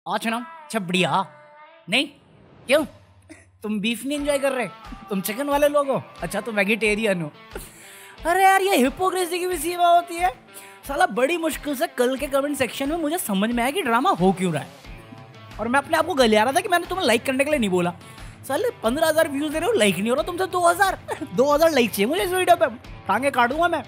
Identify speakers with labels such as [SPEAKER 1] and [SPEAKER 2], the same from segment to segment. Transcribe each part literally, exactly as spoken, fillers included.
[SPEAKER 1] आज ना छबड़िया नहीं क्यों तुम बीफ नहीं एंजॉय कर रहे, तुम चिकन वाले लोग हो। अच्छा तुम वेजिटेरियन हो। अरे यार ये हिपोक्रेसी की भी सीमा होती है साला। बड़ी मुश्किल से कल के कमेंट सेक्शन में मुझे समझ में आया कि ड्रामा हो क्यों रहा है, और मैं अपने आप को गलिया रहा था कि मैंने तुम्हें लाइक करने के लिए नहीं बोला। साले पंद्रह हजार व्यूज दे रहे हो, लाइक नहीं हो रहा तुमसे। दो हजार दो हजार लाइक चाहिए मुझे इस वीडियो पे, टांगे काटूंगा मैं।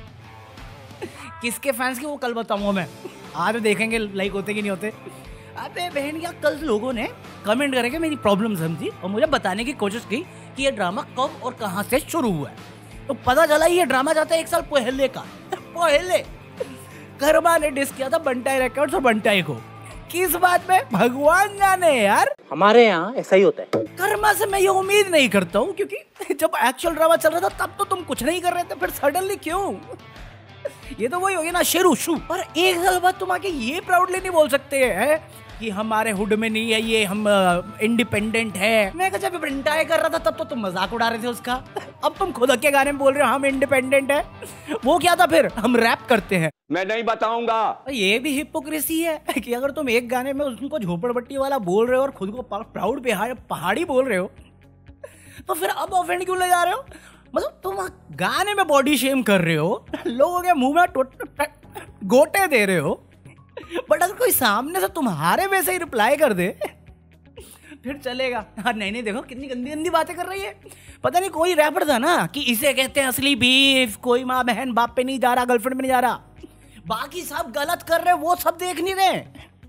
[SPEAKER 1] किसके फैंस की वो कल बताऊंगा मैं, आज देखेंगे लाइक होते कि नहीं होते। अबे बहन क्या कल लोगों ने कमेंट करके मेरी प्रॉब्लम समझी और मुझे बताने की कोशिश की कि ये ड्रामा कब और कहां से शुरू हुआ है। तो पता चला ये ड्रामा जाता है एक साल पहले का। पहले कर्मा ने डिस किया था बंटाई रिकॉर्ड्स और बंटाई को। किस बात में भगवान जाने यार, हमारे यहाँ ऐसा ही होता है। कर्मा से मैं ये उम्मीद नहीं करता हूँ, क्योंकि जब एक्चुअल ड्रामा चल रहा था तब तो तुम कुछ नहीं कर रहे थे, फिर सडनली क्यों? ये तो वही हो गया ना शेरू शू। और एक साल बाद तुम आके ये प्राउडली नहीं बोल सकते हैं कि हमारे हुड में नहीं है ये, हम इंडिपेंडेंट है। मैं जब बंटाई कर रहा था तब तो तुम मजाक उड़ा रहे थे उसका, अब तुम खुद के गाने में बोल रहे हो हम इंडिपेंडेंट है। वो क्या था फिर, हम रैप करते हैं। मैं नहीं बताऊंगा। ये भी हिपोक्रेसी है कि अगर तुम एक गाने में उनको झोपड़पट्टी वाला बोल रहे हो और खुद को प्राउड पहाड़ी बोल रहे हो, तो फिर अब ऑफेंड क्यों ले जा रहे हो? मतलब तुम गाने में बॉडी शेम कर रहे हो, लोगों के मुंह में गोटे दे रहे हो, बट अगर कोई सामने से तुम्हारे वैसे ही रिप्लाई कर दे फिर चलेगा। हाँ नहीं नहीं देखो कितनी गंदी गंदी बातें कर रही है। पता नहीं कोई रैपर था ना कि इसे कहते हैं असली बीफ, कोई माँ बहन बाप पे नहीं जा रहा, गर्लफ्रेंड में नहीं जा रहा, बाकी सब गलत कर रहे, वो सब देख नहीं रहे।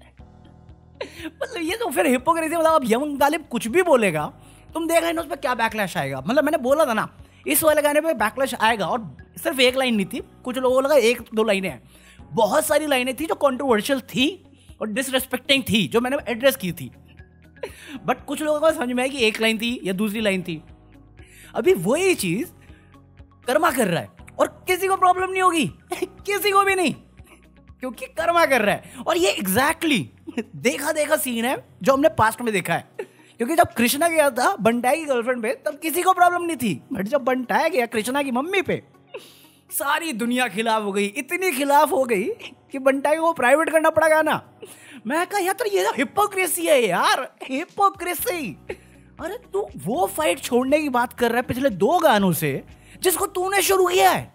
[SPEAKER 1] मतलब ये तो फिर हिपोक्रेसी। मतलब अब यंग गालिब कुछ भी बोलेगा, तुम देख रहे हो उस पर क्या बैकलैश आएगा। मतलब मैंने बोला था ना इस वाले गाने पे बैकलैश आएगा, और सिर्फ एक लाइन नहीं थी, कुछ लोगों को लगा एक दो लाइनें हैं। बहुत सारी लाइनें थी जो कंट्रोवर्शियल थी और डिसरेस्पेक्टिंग थी, जो मैंने एड्रेस की थी। बट कुछ लोगों को समझ में आया कि एक लाइन थी या दूसरी लाइन थी। अभी वही चीज कर्मा कर रहा है और किसी को प्रॉब्लम नहीं होगी, किसी को भी नहीं, क्योंकि कर्मा कर रहा है। और ये एग्जैक्टली exactly देखा देखा सीन है जो हमने पास्ट में देखा है। क्योंकि जब कृष्णा गया था बंटाई की गर्लफ्रेंड पे तब किसी को प्रॉब्लम नहीं थी, बट जब बंटाई गया कृष्णा की मम्मी पे सारी दुनिया खिलाफ हो गई। इतनी खिलाफ हो गई कि बंटाई को प्राइवेट करना पड़ा गाना। मैं कहा यार तो ये हिपोक्रेसी है यार, हिपोक्रेसी। अरे तू वो फाइट छोड़ने की बात कर रहा है पिछले दो गानों से जिसको तूने शुरू किया है।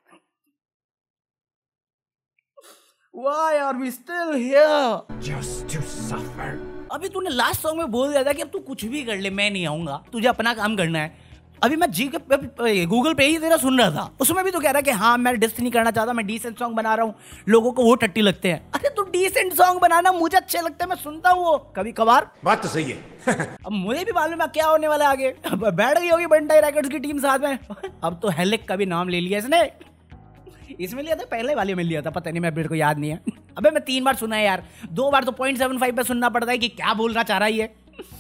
[SPEAKER 1] Why are we still here? Just to suffer. अभी तूने लास्ट सॉन्ग में बोल दिया था कि अब तू कुछ भी कर ले मैं नहीं आऊंगा, तुझे अपना काम करना है। अभी मैं जी के गूगल पे ही तेरा सुन रहा था, उसमें भी तो कह रहा है कि हाँ मैं डिस नहीं करना चाहता, मैं डिसेंट सॉन्ग बना रहा हूँ, लोगों को वो टट्टी लगते हैं। अरे तू डिसेंट सॉन्ग बनाना मुझे अच्छे लगते हैं, मैं सुनता हूँ वो कभी कभार। बात तो सही है। अब मुझे भी मालूम है क्या होने वाला आगे। बैठ गई होगी बंटाई रिकॉर्ड्स की टीम साथ में। अब तो हेलिक का भी नाम ले लिया इसने। इसमें लिया था पहले वाले में लिया था, पता नहीं, मैं मेरे को याद नहीं है। अबे मैं तीन बार सुना है यार, दो बार तो पॉइंट सेवन फाइव पे सुनना पड़ता है कि क्या बोलना चाह रहा है ये।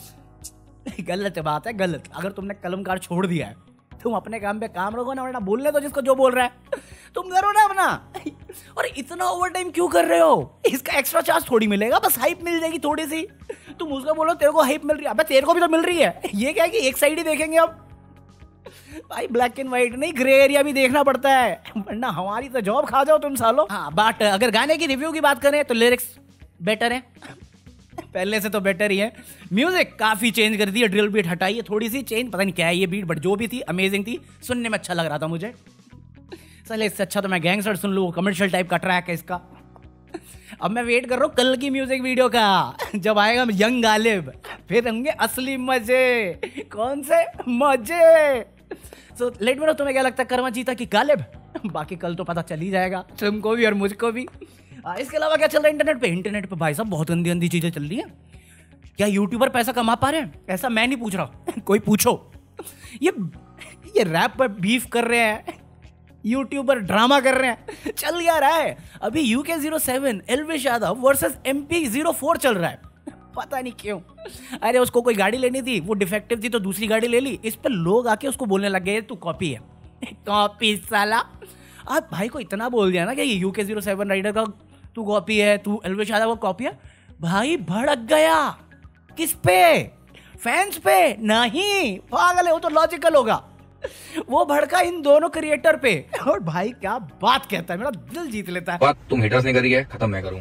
[SPEAKER 1] गलत बात है, गलत। अगर तुमने कलमकार छोड़ दिया है तुम अपने काम पे काम रखो ना, वरना बोलने दो जिसको जो बोल रहा है, तुम करो ना अपना। और इतना ओवर टाइम क्यों कर रहे हो? इसका एक्स्ट्रा चार्ज थोड़ी मिलेगा, बस हाइप मिल जाएगी थोड़ी सी। तुम उसको बोलो तेरे को हाइप मिल रही है, अबे तेरे को भी तो मिल रही है। ये क्या है कि एक साइड ही देखेंगे अब भाई, ब्लैक एंड व्हाइट नहीं, ग्रे एरिया भी देखना पड़ता है, वरना हमारी तो जॉब खा जाओ तुम सालो। हाँ बट अगर गाने की रिव्यू की बात करें तो लिरिक्स बेटर है, पहले से तो बेटर ही है। म्यूजिक काफी चेंज कर दी है, ड्रिल बीट हटाई है थोड़ी सी चेंज, पता नहीं क्या है ये बीट, बट जो भी थी अमेजिंग थी, सुनने में अच्छा लग रहा था मुझे। चले इससे अच्छा तो मैं गैंगस्टर सुन लूँ, कमर्शियल टाइप का ट्रैक है इसका। अब मैं वेट कर रहा हूँ कल की म्यूजिक वीडियो का, जब आएगा यंग गालिब, फिर होंगे असली मजे। कौन से मजे? सो लेट मी नो तुम्हें क्या लगता है, कर्मा जीता कि गालिब? बाकी कल तो पता चल ही जाएगा तुमको भी और मुझको भी। आ, इसके अलावा क्या चल रहा है इंटरनेट पे? इंटरनेट पे भाई साहब बहुत गंदी गंदी चीजें चल रही हैं। क्या यूट्यूबर पैसा कमा पा रहे हैं? ऐसा मैं नहीं पूछ रहा, कोई पूछो। ये ये रैप पर बीफ कर रहे हैं, यूट्यूबर ड्रामा कर रहे हैं, चल क्या रहा है। अभी UK zero seven Elvish Yadav versus MP zero four चल रहा है, पता नहीं क्यों। अरे उसको कोई गाड़ी लेनी थी, वो डिफेक्टिव थी तो दूसरी गाड़ी ले ली। इस पर लोग आके उसको बोलने लग गए तू कॉपी है, कॉपी साला। आप भाई को इतना बोल दिया ना कि ये यूके जीरो सेवन राइडर का तू कॉपी है, तू एल्विश यादव का कॉपी है, भाई भड़क गया। किस पे? फैंस पे नहीं, पागल है वो तो लॉजिकल होगा। वो भड़का इन दोनों क्रिएटर पे, और भाई क्या बात कहता है, मेरा दिल जीत लेता है।
[SPEAKER 2] बात तुम हेटर्स ने करी है, खत्म मैं करूंगा।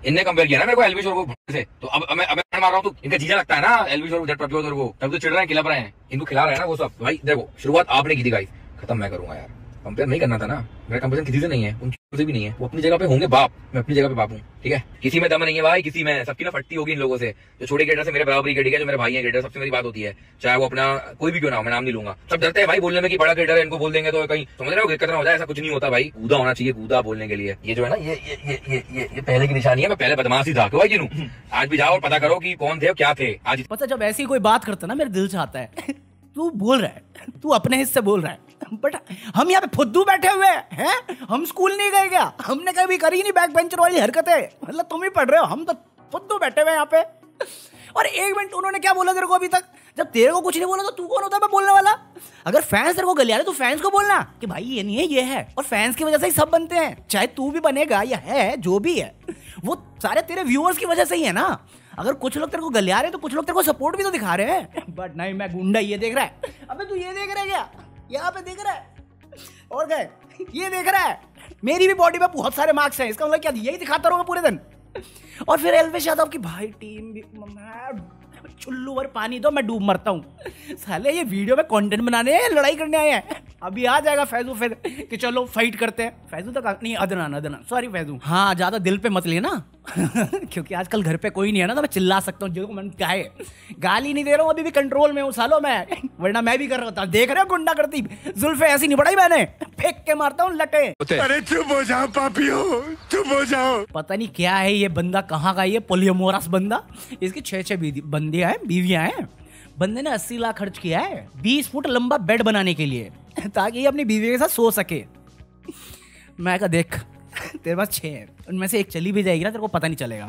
[SPEAKER 2] इनने कंपेयर किया ना मेरे को एलवी शोर को से, तो अब अब मैं अब मैं मार रहा हूँ तो इनका जीजा लगता है ना एलवी शोर जेट प्रभजोत और वो, तब तो चिढ़ रहे हैं, खिला रहे हैं, इनको खिला रहे हैं ना वो सब। भाई देखो शुरुआत आपने की थी गाइस, खत्म मैं करूंगा यार। कंपेयर नहीं करना था ना, मेरा कंपेरिजन किसी से नहीं है, उनकी से भी नहीं है, वो अपनी जगह पे होंगे बाप, मैं अपनी जगह पे बाप हूँ, ठीक है। किसी में दम नहीं है भाई, किसी में सबकी ना फटती होगी इन लोगों से, जो छोटे क्रिकेटर से मेरे बराबरी के, ठीक है, जो मेरे भाई है क्रिकेटर, सबसे मेरी बात होती है, चाहे वो अपना कोई भी क्यों ना हो, मैं नाम नहीं लूंगा। सब डरते हैं भाई बोलने में कि बड़ा क्रिकेटर है, इनको बोल देंगे तो कहीं समझ रहे हो दिक्कत ना हो जाए, ऐसा कुछ नहीं होता भाई, कूदा होना चाहिए, कूदा बोलने के लिए। ये जो है ना ये ये ये ये ये, ये पहले की निशानी है, मैं पहले बदमाशी था भाई जिनू, आज भी जाओ और पता करो कि कौन थे क्या थे। आज
[SPEAKER 1] पता जब ऐसी कोई बात करता ना मेरे दिल से आता है तू बोल रहा है, तू अपने हिस्से बोल रहा है, बट हम यहाँ पे फुद्दू बैठे हुए हैं, हम स्कूल नहीं गए क्या, हमने कभी करी नहीं बैक बेंचर वाली हरकतें, मतलब तुम ही पढ़ रहे हो, हम तो फुद्दू बैठे हुए यहाँ पे। और एक मिनट उन्होंने क्या बोला तेरे को अभी तक, जब तेरे को कुछ नहीं बोला तो तू कौन होता है मैं बोलने वाला। अगर फैंस तेरे को गलिया रहे तो फैंस को बोलना कि भाई ये नहीं है ये है, और फैंस की वजह से ही सब बनते हैं, चाहे तू भी बनेगा या है जो भी है वो सारे तेरे व्यूअर्स की वजह से ही है ना। अगर कुछ लोग तेरे को गलिया रहे तो कुछ लोग तेरे को सपोर्ट भी तो दिखा रहे हैं, बट नहीं मैं गुंडा ये देख रहा है, अबे तू ये देख रहा है क्या, यहाँ पे देख रहा है और गए ये देख रहा है, मेरी भी बॉडी में बहुत सारे मार्क्स हैं, इसका मतलब क्या यही दिखाता रहूंगा पूरे दिन। और फिर एल्वेश यादव की भाई टीम भी, चुल्लू भर पानी दो मैं डूब मरता हूँ, साले ये वीडियो में कंटेंट बनाने हैं लड़ाई करने आए हैं। अभी आ जाएगा फैजू फिर कि चलो फाइट करते हैं, फैजू तक नहीं अदनान अदनान सॉरी फैजू, हाँ ज्यादा दिल पे मत लेना क्योंकि आजकल घर पे कोई नहीं है ना तो मैं चिल्ला सकता हूँ, जो मन कहे, गाली नहीं दे रहा हूँ, अभी भी कंट्रोल में हूँ सालों मैं, वरना मैं भी कर रहा था, देख रहे हो गुंडा करती जुल्फे ऐसी नहीं पड़ाई मैंने, फेंक के मारता हूँ लटे।
[SPEAKER 3] अरे चुप हो जाओ पापियो, चुप हो जाओ।
[SPEAKER 1] पता नहीं क्या है ये बंदा, कहाँ का ये पोलियोमोरस बंदा, इसकी छह छह बंदियां हैं बीवियां हैं, बंदे ने अस्सी लाख खर्च किया है बीस फुट लंबा बेड बनाने के लिए ताकि ये अपनी बीवी के साथ सो सके। मैं कहा देख तेरे पास छह है, उनमें से एक चली भी जाएगी ना तेरे को पता नहीं चलेगा।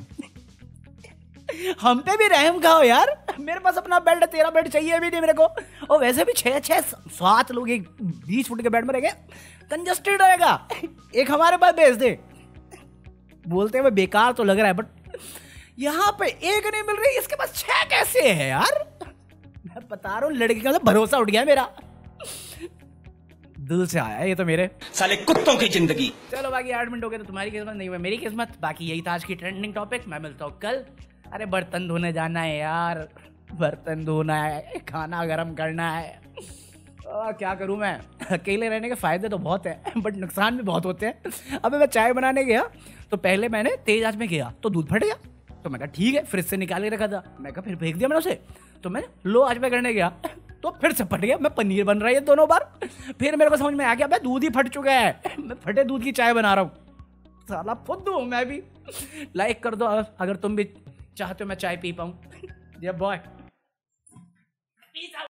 [SPEAKER 1] हम पे भी रहम खाओ यार, मेरे पास अपना बेड, तेरा बेड चाहिए भी नहीं मेरे को, और वैसे भी छह छह सात लोग एक बीस फुट के बेड में रहेंगे, कंजस्टेड रहेगा, एक हमारे पास भेज दे। बोलते हुए बेकार तो लग रहा है बट यहाँ पे एक नहीं मिल रही, इसके पास छह कैसे है यार, मैं बता रहा हूँ लड़की का भरोसा उठ गया मेरा, दिल से आया ये तो मेरे
[SPEAKER 3] साले कुत्तों की जिंदगी।
[SPEAKER 1] चलो बाकी आठ मिनट हो गए तो तुम्हारी किस्मत नहीं हुई मेरी किस्मत, बाकी यही था आज की ट्रेंडिंग टॉपिक, मैं मिलता हूँ कल। अरे बर्तन धोने जाना है यार, बर्तन धोना है, खाना गर्म करना है, आ, क्या करूँ मैं, अकेले रहने के फायदे तो बहुत है बट नुकसान भी बहुत होते हैं। अबे मैं चाय बनाने गया तो पहले मैंने तेज आंच में किया तो दूध फट गया, तो मैं कहा ठीक है फ्रिज से निकाल के रखा था, मैं कहा फिर फेंक दिया मैंने उसे, तो मैंने लो आंच में करने गया तो फिर से फट गया, मैं पनीर बन रहा है दोनों बार, फिर मेरे को समझ में आ गया भाई दूध ही फट चुका है, मैं फटे दूध की चाय बना रहा हूँ, साला फुद्दू हूँ मैं भी। लाइक कर दो अगर तुम भी चाहते हो मैं चाय पी पाऊँ। बॉय।